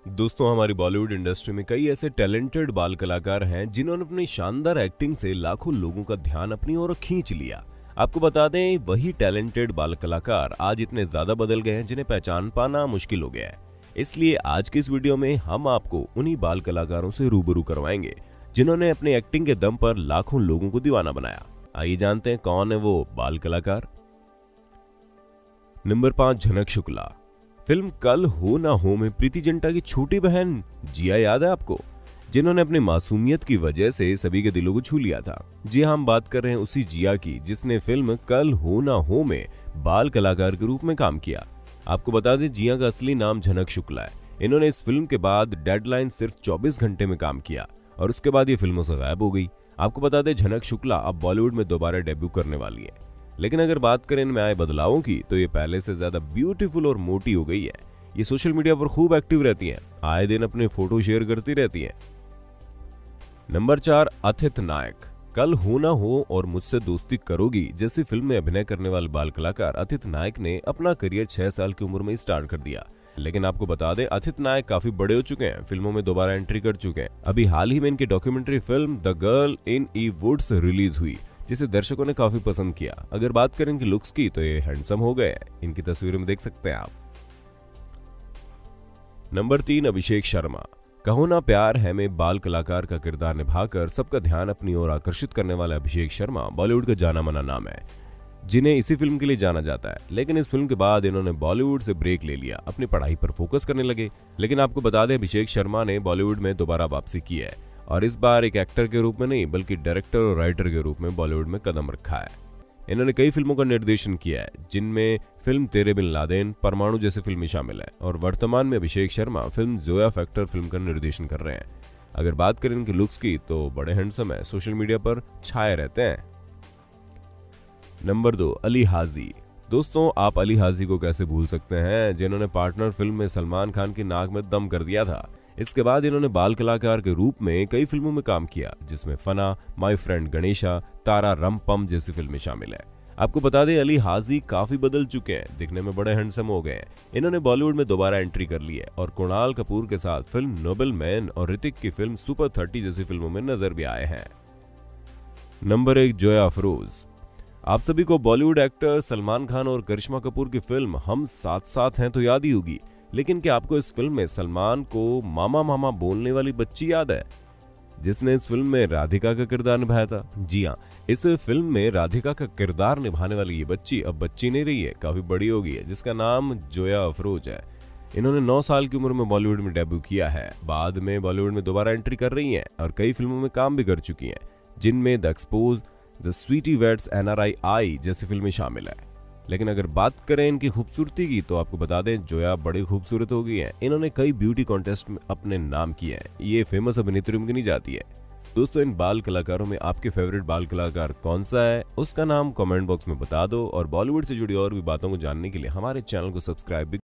दोस्तों, हमारी बॉलीवुड इंडस्ट्री में कई ऐसे टैलेंटेड बाल कलाकार हैं जिन्होंने अपनी शानदार एक्टिंग से लाखों लोगों का ध्यान अपनी ओर खींच लिया। आपको बता दें, वही टैलेंटेड बाल कलाकार आज इतने ज्यादा बदल गए हैं जिन्हें पहचान पाना मुश्किल हो गया है। इसलिए आज की इस वीडियो में हम आपको उन्हीं बाल कलाकारों से रूबरू करवाएंगे जिन्होंने अपनी एक्टिंग के दम पर लाखों लोगों को दीवाना बनाया। आइए जानते हैं कौन है वो बाल कलाकार। नंबर 5, झनक शुक्ला। फिल्म कल हो ना हो में प्रीति जिंटा की छोटी बहन जिया याद है आपको, जिन्होंने अपनी मासूमियत की वजह से सभी के दिलों को छू लिया था। जी हाँ, हम बात कर रहे हैं उसी जिया की जिसने फिल्म कल हो ना हो में बाल कलाकार के रूप में काम किया। आपको बता दें, जिया का असली नाम झनक शुक्ला है। इन्होंने इस फिल्म के बाद डेडलाइन सिर्फ 24 घंटे में काम किया और उसके बाद ये फिल्मों से गायब हो गई। आपको बता दें, झनक शुक्ला अब बॉलीवुड में दोबारा डेब्यू करने वाली है। लेकिन अगर बात करें इनमें आए बदलावों की तो ये पहले से ज्यादा ब्यूटीफुल और मोटी हो गई है। ये सोशल मीडिया पर खूब एक्टिव रहती हैं, आए दिन अपने फोटो शेयर करती रहती हैं। नंबर 4, अथित नायक। कल हो ना हो और मुझसे दोस्ती करोगी जैसी फिल्म में अभिनय करने वाले बाल कलाकार अथित नायक ने अपना करियर 6 साल की उम्र में ही स्टार्ट कर दिया। लेकिन आपको बता दें, अथित नायक काफी बड़े हो चुके हैं, फिल्मों में दोबारा एंट्री कर चुके हैं। अभी हाल ही में इनकी documentary film the girl in the woods release हुई, जिसे दर्शकों ने काफी पसंद किया। अगर बात करें इनकी लुक्स की तो ये हैंडसम हो गए हैं, इनकी तस्वीरों में देख सकते हैं आप। नंबर 3, अभिषेक शर्मा। कहो ना प्यार है में बाल कलाकार का किरदार निभाकर सबका ध्यान अपनी ओर आकर्षित करने वाला अभिषेक शर्मा बॉलीवुड का जाना माना नाम है, जिन्हें इसी फिल्म के लिए जाना जाता है। लेकिन इस फिल्म के बाद इन्होंने बॉलीवुड से ब्रेक ले लिया, अपनी पढ़ाई पर फोकस करने लगे। लेकिन आपको बता दें, अभिषेक शर्मा ने बॉलीवुड में दोबारा वापसी की है और इस बार एक एक्टर के रूप में नहीं बल्कि डायरेक्टर और राइटर के रूप में बॉलीवुड में कदम रखा है। इन्होंने कई फिल्मों का निर्देशन किया है, जिनमें फिल्म तेरे बिन लादेन, परमाणु जैसी फिल्में शामिल है और वर्तमान में Abhishek Sharma film Zoya Factor film का निर्देशन कर रहे हैं। अगर बात करें इनकी लुक्स की तो बड़े हैंडसम है, सोशल मीडिया पर छाए रहते हैं। नंबर 2, अली हाजी। दोस्तों, आप अली हाजी को कैसे भूल सकते हैं, जिन्होंने पार्टनर फिल्म में सलमान खान की नाक में दम कर दिया था। इसके बाद इन्होंने बाल कलाकार के रूप में कई फिल्मों में काम किया, जिसमें फना, माय फ्रेंड गणेशा, तारा रमपम जैसी फिल्में शामिल है। आपको बता दें, अली हाजी काफी बदल चुके हैं, दिखने में बड़े हैंडसम हो गए हैं। इन्होंने बॉलीवुड में दोबारा एंट्री कर ली है और कुणाल कपूर के साथ फिल्म नोबेल मैन और ऋतिक की फिल्म सुपर 30 जैसी फिल्मों में नजर भी आए हैं। नंबर 1, जोया अफरोज। आप सभी को बॉलीवुड एक्टर सलमान खान और करिश्मा कपूर की फिल्म हम साथ साथ हैं तो याद ही होगी। लेकिन क्या आपको इस फिल्म में सलमान को मामा मामा बोलने वाली बच्ची याद है, जिसने इस फिल्म में राधिका का किरदार निभाया था? जी हाँ, इस फिल्म में राधिका का किरदार निभाने वाली ये बच्ची अब बच्ची नहीं रही है, काफी बड़ी हो गई है, जिसका नाम जोया अफरोज है। इन्होंने 9 साल की उम्र में बॉलीवुड में डेब्यू किया है, बाद में बॉलीवुड में दोबारा एंट्री कर रही हैं और कई फिल्मों में काम भी कर चुकी हैं, जिनमें the Xpose, the Sweetie weds NRI जैसी फिल्में शामिल है। लेकिन अगर बात करें इनकी खूबसूरती की तो आपको बता दें, जोया बड़ी खूबसूरत हो गई है। इन्होंने कई ब्यूटी कॉन्टेस्ट में अपने नाम किए हैं, ये फेमस अभिनेत्री गिनी जाती है। दोस्तों, इन बाल कलाकारों में आपके फेवरेट बाल कलाकार कौन सा है, उसका नाम कमेंट बॉक्स में बता दो और बॉलीवुड से जुड़ी और भी बातों को जानने के लिए हमारे चैनल को सब्सक्राइब भी